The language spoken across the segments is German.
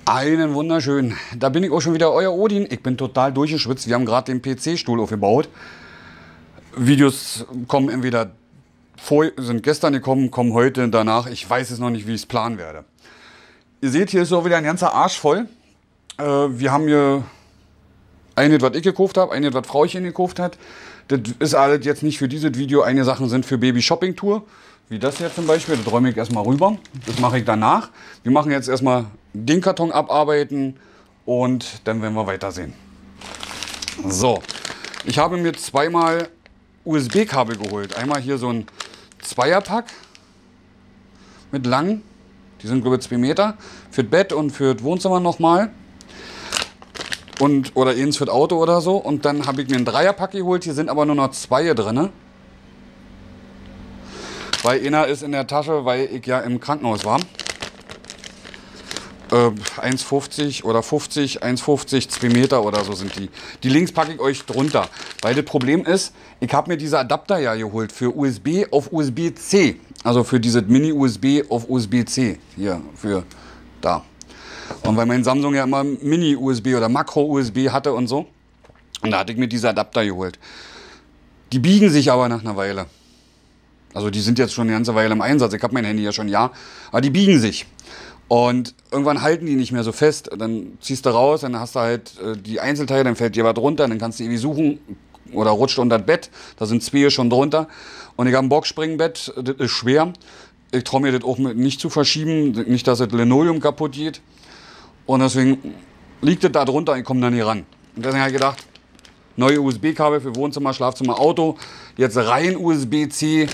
Einen wunderschönen. Da bin ich auch schon wieder, euer Odin. Ich bin total durchgeschwitzt. Wir haben gerade den PC-Stuhl aufgebaut. Videos kommen entweder sind gestern gekommen, kommen heute, danach. Ich weiß es noch nicht, wie ich es planen werde. Ihr seht, hier ist so wieder ein ganzer Arsch voll. Wir haben hier eines, was ich gekauft habe, eines, was Frauchen gekauft hat. Das ist alles jetzt nicht für dieses Video. Einige Sachen sind für Baby-Shopping-Tour. Wie das hier zum Beispiel. Das räume ich erstmal rüber. Das mache ich danach. Wir machen jetzt erstmal den Karton abarbeiten und dann werden wir weitersehen. So, ich habe mir zweimal USB-Kabel geholt. Einmal hier so ein Zweierpack mit lang. Die sind glaube ich 2 Meter. Für das Bett und für das Wohnzimmer nochmal. Oder eins für das Auto oder so. Und dann habe ich mir einen Dreierpack geholt. Hier sind aber nur noch 2 drin. Weil einer ist in der Tasche, weil ich ja im Krankenhaus war. 1,50 oder 50, 1,50, 2 Meter oder so sind die. Die Links packe ich euch drunter. Weil das Problem ist, ich habe mir diese Adapter ja geholt für USB auf USB-C. Also für dieses Mini-USB auf USB-C. Hier, für da. Und weil mein Samsung ja immer Mini-USB oder Makro-USB hatte und so. Und da hatte ich mir diese Adapter geholt. Die biegen sich aber nach einer Weile. Also die sind jetzt schon eine ganze Weile im Einsatz. Ich habe mein Handy ja schon ein Jahr. Aber die biegen sich. Und irgendwann halten die nicht mehr so fest. Dann ziehst du raus, dann hast du halt die Einzelteile, dann fällt dir was runter, dann kannst du irgendwie suchen oder rutscht unter das Bett. Da sind 2 schon drunter. Und ich habe ein Boxspringbett, das ist schwer. Ich traue mir das auch nicht zu verschieben, nicht, dass das Linoleum kaputt geht. Und deswegen liegt das da drunter, ich komme da nicht ran. Und deswegen habe ich gedacht, neue USB-Kabel für Wohnzimmer, Schlafzimmer, Auto. Jetzt rein USB-C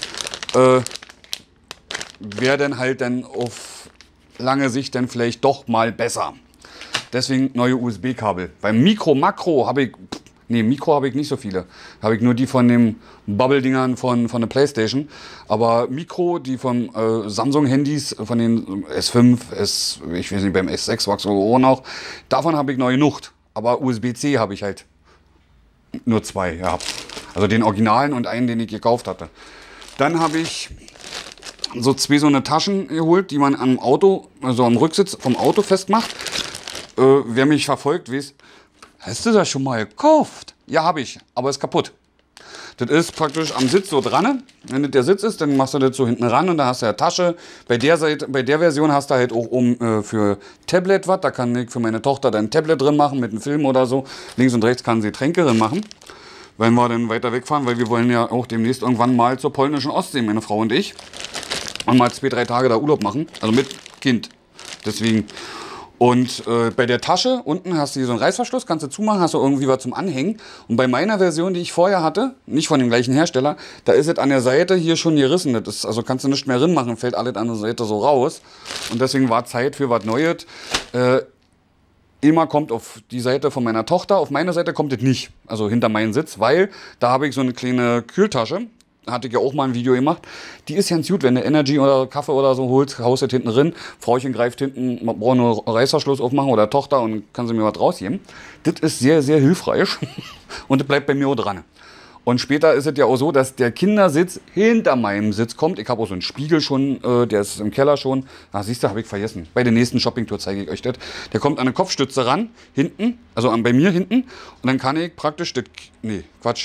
wäre dann halt dann auf lange Sicht dann vielleicht doch mal besser. Deswegen neue USB-Kabel. Beim Mikro, Makro habe ich, Mikro habe ich nicht so viele. Habe ich nur die von den Bubble-Dingern von der Playstation. Aber Mikro, die von Samsung-Handys, von den S5, ich weiß nicht, beim S6 war es auch noch. Davon habe ich neu genug. Aber USB-C habe ich halt nur 2 gehabt. Also den Originalen und einen, den ich gekauft hatte. Dann habe ich so 2 so eine Taschen geholt, die man am Auto, also am Rücksitz vom Auto festmacht. Wer mich verfolgt, weiß, hast du das schon mal gekauft? Ja, habe ich, aber ist kaputt. Das ist praktisch am Sitz so dran. Wenn das der Sitz ist, dann machst du das so hinten ran und dann hast du eine Tasche. Bei der Version hast du halt auch für Tablet was. Da kann ich für meine Tochter dann ein Tablet drin machen mit einem Film oder so. Links und rechts kann sie Tränke drin machen. Wenn wir dann weiter wegfahren, weil wir wollen ja auch demnächst irgendwann mal zur polnischen Ostsee, meine Frau und ich. Und mal 2, 3 Tage da Urlaub machen. Also mit Kind. Deswegen. Und bei der Tasche unten hast du hier so einen Reißverschluss, kannst du zumachen, hast du irgendwie was zum Anhängen. Und bei meiner Version, die ich vorher hatte, nicht von dem gleichen Hersteller, da ist es an der Seite hier schon gerissen. Das ist, also kannst du nicht mehr drin machen, fällt alles an der Seite so raus. Und deswegen war Zeit für was Neues. Immer kommt auf die Seite von meiner Tochter, auf meine Seite kommt es nicht. Also hinter meinen Sitz, weil da habe ich so eine kleine Kühltasche. Hatte ich ja auch mal ein Video gemacht. Die ist ganz gut, wenn du Energy oder Kaffee oder so holst, haust das hinten drin. Frauchen greift hinten, man braucht nur Reißverschluss aufmachen oder Tochter und kann sie mir was rausgeben. Das ist sehr, sehr hilfreich und das bleibt bei mir auch dran. Und später ist es ja auch so, dass der Kindersitz hinter meinem Sitz kommt. Ich habe auch so einen Spiegel schon, der ist im Keller schon. Ah, siehst du, habe ich vergessen. Bei der nächsten Shoppingtour zeige ich euch das. Der kommt an eine Kopfstütze ran, hinten, also bei mir hinten. Und dann kann ich praktisch das, nee, Quatsch.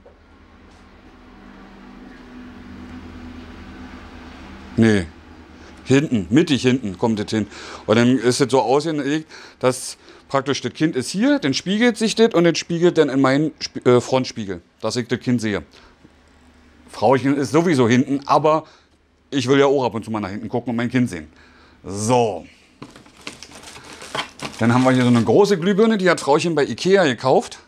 Nee, hinten, mittig hinten kommt das hin. Und dann ist es so ausgelegt, dass praktisch das Kind ist hier, dann spiegelt sich das und das spiegelt dann in meinen Frontspiegel, dass ich das Kind sehe. Frauchen ist sowieso hinten, aber ich will ja auch ab und zu mal nach hinten gucken und mein Kind sehen. So. Dann haben wir hier so eine große Glühbirne, die hat Frauchen bei Ikea gekauft.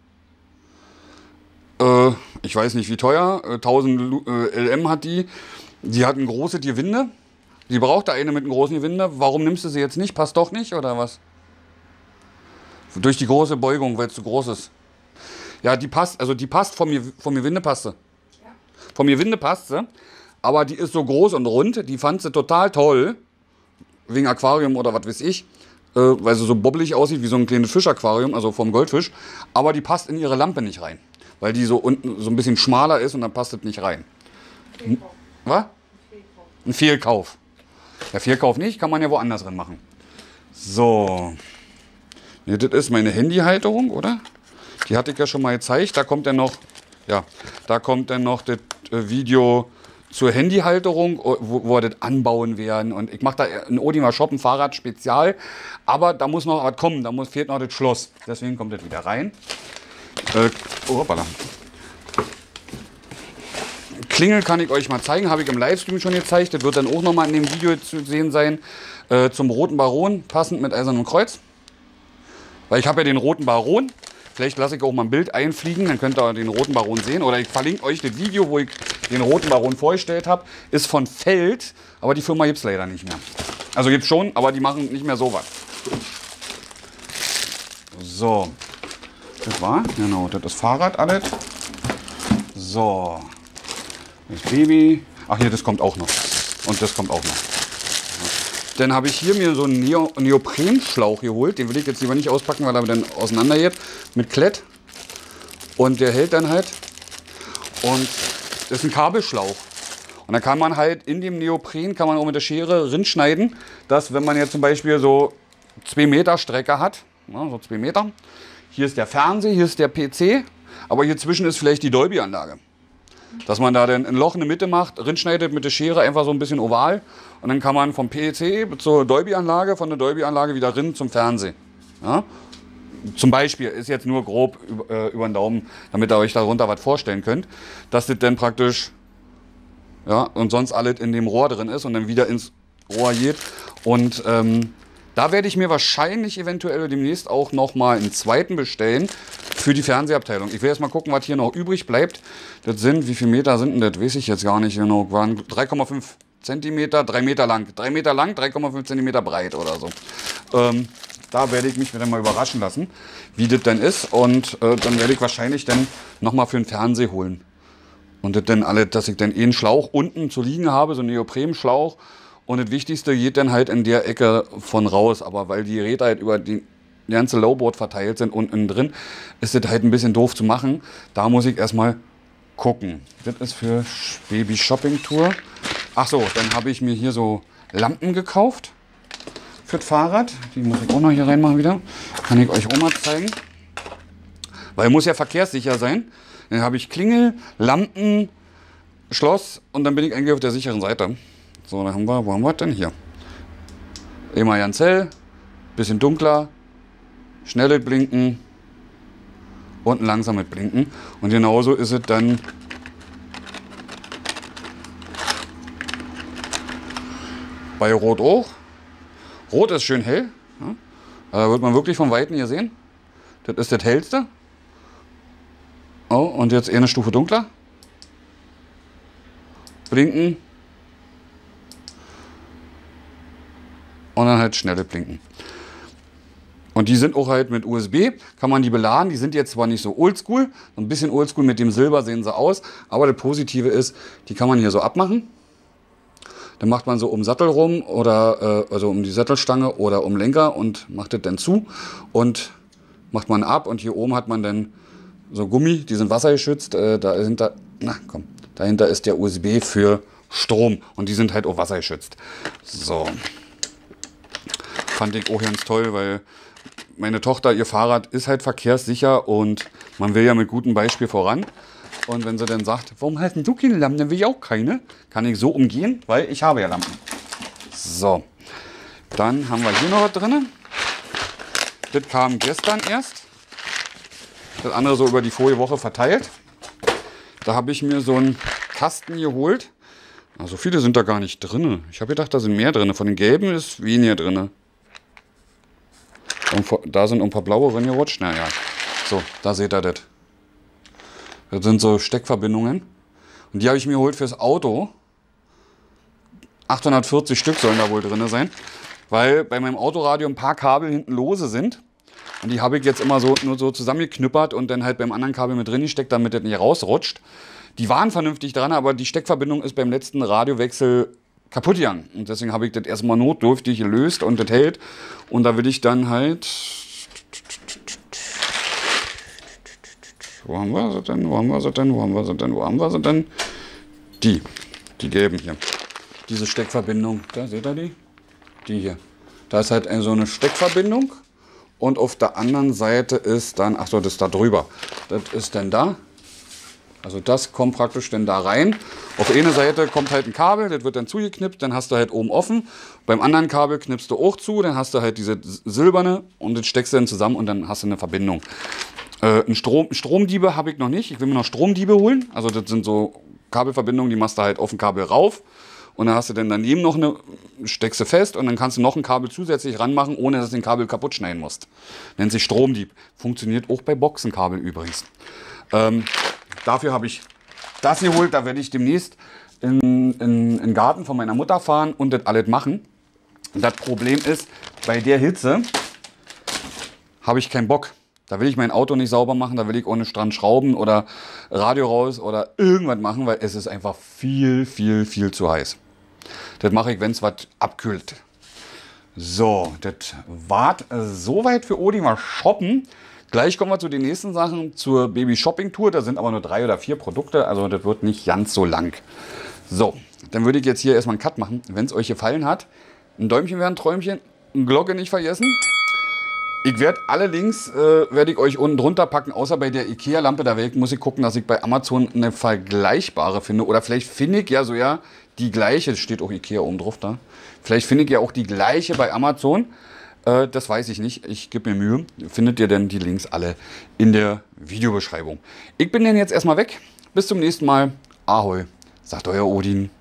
Ich weiß nicht wie teuer, 1000 LM hat die. Die hat ein großes Gewinde. Sie brauchte eine mit einem großen Gewinde. Warum nimmst du sie jetzt nicht? Passt doch nicht, oder was? Durch die große Beugung, weil es zu groß ist. Ja, die passt, also die passt vom Gewinde passt sie. Ja. Vom Gewinde passt sie. Aber die ist so groß und rund. Die fand sie total toll. Wegen Aquarium oder was weiß ich. Weil sie so bobbelig aussieht wie so ein kleines Fischaquarium, also vom Goldfisch. Aber die passt in ihre Lampe nicht rein. Weil die so unten so ein bisschen schmaler ist und dann passt es nicht rein. Was? Ein Fehlkauf. Der Fehlkauf nicht, kann man ja woanders drin machen. So. Ja, das ist meine Handyhalterung, oder? Die hatte ich ja schon mal gezeigt. Da kommt dann noch, ja, da kommt dann noch das Video zur Handyhalterung, wo wir das anbauen werden. Und ich mache da in Odinger Shop ein Fahrrad Spezial. Aber da muss noch was kommen. Da fehlt noch das Schloss. Deswegen kommt das wieder rein. Oh, hoppala. Klingel kann ich euch mal zeigen. Habe ich im Livestream schon gezeigt. Das wird dann auch noch mal in dem Video zu sehen sein. Zum Roten Baron, passend mit Eisernem Kreuz. Weil ich habe ja den Roten Baron. Vielleicht lasse ich auch mal ein Bild einfliegen, dann könnt ihr den Roten Baron sehen. Oder ich verlinke euch das Video, wo ich den Roten Baron vorgestellt habe. Ist von Feld, aber die Firma gibt es leider nicht mehr. Also gibt es schon, aber die machen nicht mehr sowas. So, das war, genau, das ist Fahrrad alles. So, das Baby. Ach hier, das kommt auch noch. Und das kommt auch noch. Dann habe ich hier mir so einen Neoprenschlauch geholt. Den will ich jetzt lieber nicht auspacken, weil er dann auseinander geht. Mit Klett. Und der hält dann halt. Und das ist ein Kabelschlauch. Und dann kann man halt in dem Neopren, kann man auch mit der Schere rinschneiden, dass wenn man jetzt zum Beispiel so 2 Meter Strecke hat, ja, so 2 Meter. Hier ist der Fernseher, hier ist der PC. Aber hier zwischen ist vielleicht die Dolby-Anlage. Dass man da dann ein Loch in der Mitte macht, rinschneidet mit der Schere, einfach so ein bisschen oval. Und dann kann man vom PC zur Dolby-Anlage, von der Dolby-Anlage wieder rin zum Fernsehen. Ja? Zum Beispiel, ist jetzt nur grob über den Daumen, damit ihr euch darunter was vorstellen könnt. Dass das dann praktisch, ja, und sonst alles in dem Rohr drin ist und dann wieder ins Rohr geht. Und da werde ich mir wahrscheinlich eventuell demnächst auch nochmal einen zweiten bestellen für die Fernsehabteilung. Ich will jetzt mal gucken, was hier noch übrig bleibt. Das sind, wie viele Meter sind denn das? Weiß ich jetzt gar nicht genau. Waren 3,5 Zentimeter, 3 Meter lang. 3 Meter lang, 3,5 Zentimeter breit oder so. Da werde ich mich wieder mal überraschen lassen, wie das denn ist. Und dann werde ich wahrscheinlich dann nochmal für den Fernseher holen. Und das dann alle, dass ich dann einen Schlauch unten zu liegen habe, so einen Neoprenschlauch. Und das Wichtigste geht dann halt in der Ecke von raus. Aber weil die Räder halt über die ganze Lowboard verteilt sind unten drin, ist das halt ein bisschen doof zu machen. Da muss ich erstmal gucken. Das ist für Baby Shopping Tour. Ach so, dann habe ich mir hier so Lampen gekauft für das Fahrrad. Die muss ich auch noch hier reinmachen wieder. Kann ich euch auch mal zeigen. Weil muss ja verkehrssicher sein. Dann habe ich Klingel, Lampen, Schloss und dann bin ich eigentlich auf der sicheren Seite. So, dann haben wir, wo haben wir denn hier? Immer ganz hell, bisschen dunkler, schnelles Blinken und ein langsames Blinken. Und genauso ist es dann bei Rot auch. Rot ist schön hell. Ja. Da wird man wirklich von Weitem hier sehen. Das ist das hellste. Oh, und jetzt eine Stufe dunkler. Blinken. Und dann halt schnelle Blinken. Und die sind auch halt mit USB, kann man die beladen. Die sind jetzt zwar nicht so oldschool, so ein bisschen oldschool mit dem Silber sehen sie aus, aber das Positive ist, die kann man hier so abmachen. Dann macht man so um den Sattel rum oder also um die Sattelstange oder um den Lenker und macht das dann zu und macht man ab. Und hier oben hat man dann so Gummi, die sind wassergeschützt. Dahinter ist der USB für Strom und die sind halt auch wassergeschützt. So. Fand ich auch ganz toll, weil meine Tochter, ihr Fahrrad ist halt verkehrssicher und man will ja mit gutem Beispiel voran. Und wenn sie dann sagt, warum hast denn du keine Lampen, dann will ich auch keine, kann ich so umgehen, weil ich habe ja Lampen. So, dann haben wir hier noch was drin. Das kam gestern erst. Das andere so über die vorige Woche verteilt. Da habe ich mir so einen Kasten geholt. So viele sind da gar nicht drin. Ich habe gedacht, da sind mehr drin. Von den gelben ist weniger drin. Und da sind ein paar blaue reingerutscht. Naja, so, da seht ihr das. Das sind so Steckverbindungen. Und die habe ich mir geholt fürs Auto. 840 Stück sollen da wohl drin sein. Weil bei meinem Autoradio ein paar Kabel hinten lose sind. Und die habe ich jetzt immer so nur so zusammengeknüppert und dann halt beim anderen Kabel mit drin gesteckt, damit das nicht rausrutscht. Die waren vernünftig dran, aber die Steckverbindung ist beim letzten Radiowechsel kaputt gegangen. Und deswegen habe ich das erstmal notdürftig gelöst und das hält. Und da will ich dann halt... Wo haben wir sie denn? Wo haben wir sie denn? Wo haben wir sie denn? Wo haben wir sie denn? Die gelben hier. Diese Steckverbindung. Da seht ihr die? Die hier. Da ist halt so eine Steckverbindung. Und auf der anderen Seite ist dann, ach so, das ist da drüber. Das ist dann da. Also das kommt praktisch dann da rein. Auf der einen Seite kommt halt ein Kabel, das wird dann zugeknipst, dann hast du halt oben offen. Beim anderen Kabel knippst du auch zu, dann hast du halt diese silberne und das steckst du dann zusammen und dann hast du eine Verbindung. Stromdiebe habe ich noch nicht. Ich will mir noch Stromdiebe holen. Also das sind so Kabelverbindungen, die machst du halt auf ein Kabel rauf. Und dann hast du dann daneben noch eine, steckst du fest und dann kannst du noch ein Kabel zusätzlich ranmachen, ohne dass du den Kabel kaputt schneiden musst. Nennt sich Stromdieb. Funktioniert auch bei Boxenkabel übrigens. Dafür habe ich das geholt. Da werde ich demnächst in den Garten von meiner Mutter fahren und das alles machen. Das Problem ist, bei der Hitze habe ich keinen Bock. Da will ich mein Auto nicht sauber machen, da will ich ohne dran schrauben oder Radio raus oder irgendwas machen, weil es ist einfach viel, viel, viel zu heiß. Das mache ich, wenn es was abkühlt. So, das war soweit für Odi mal shoppen. Gleich kommen wir zu den nächsten Sachen, zur Baby-Shopping-Tour. Da sind aber nur 3 oder 4 Produkte, also das wird nicht ganz so lang. So, dann würde ich jetzt hier erstmal einen Cut machen. Wenn es euch gefallen hat, ein Däumchen wäre ein Träumchen, eine Glocke nicht vergessen. Ich werde alle Links werde ich euch unten drunter packen, außer bei der Ikea-Lampe. Da muss ich gucken, dass ich bei Amazon eine vergleichbare finde. Oder vielleicht finde ich ja so die gleiche. Es steht auch Ikea oben drauf da. Vielleicht finde ich ja auch die gleiche bei Amazon. Das weiß ich nicht. Ich gebe mir Mühe. Findet ihr denn die Links alle in der Videobeschreibung. Ich bin dann jetzt erstmal weg. Bis zum nächsten Mal. Ahoi, sagt euer Odin.